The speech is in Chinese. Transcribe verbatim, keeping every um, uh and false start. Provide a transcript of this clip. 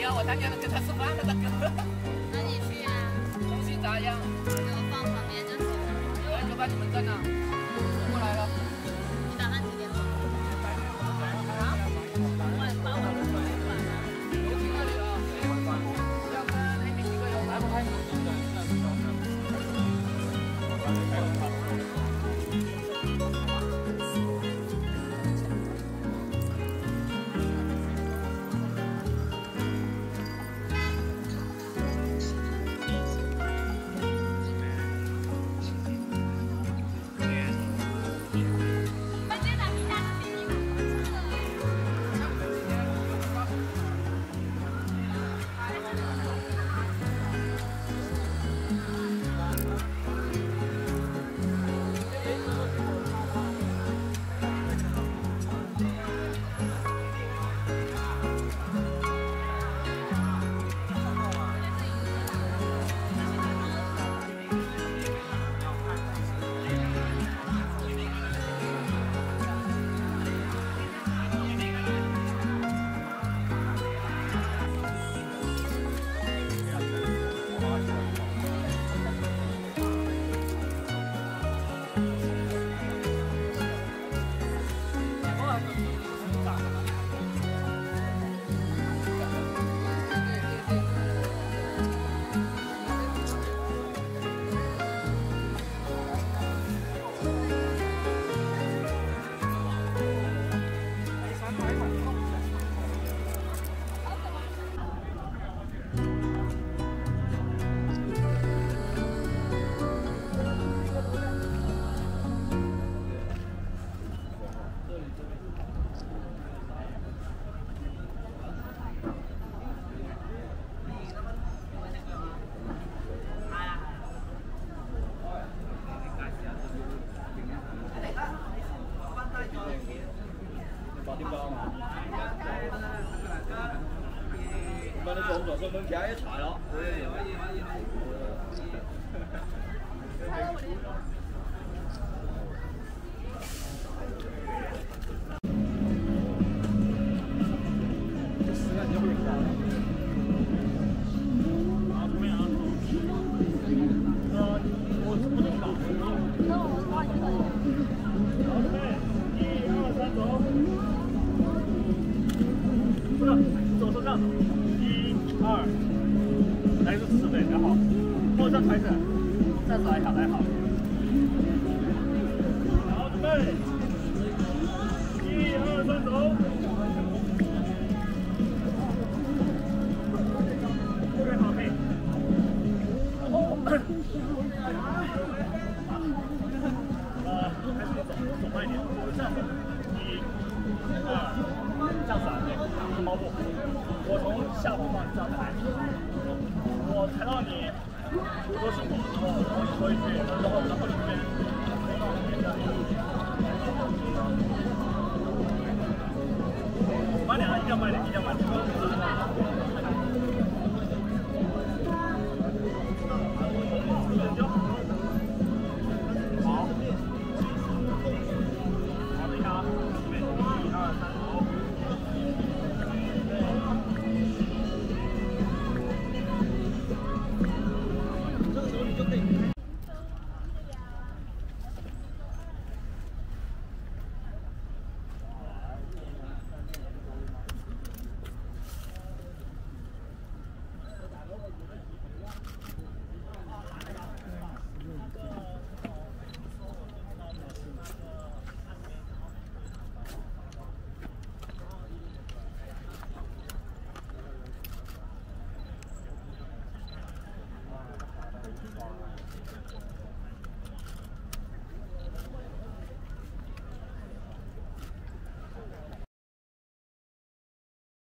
有，我才跟他跟他吃饭了，大哥。 那你去啊。 东西咋样？ 给我放旁边就行了。 我就把你们扔了，我过来了。 你打算几点走？啊？我把我的手机关了。 我听到你了，要不然你们几个有来不来？ 咁你撞撞個門夾一齊咯。 左手上，一、二，来一个四倍，然后后上抬起来，站起来好，来好，好，准备，一二三，走，后面好配，然后，呃，还是走，走慢一点，这样子，一、二。 这样子啊，对，是猫步。我从下步放，这样抬。我抬到你多胸口之后，然后回去，然后然后里面回到那边这样。慢点啊，一定要慢点，一定要慢点。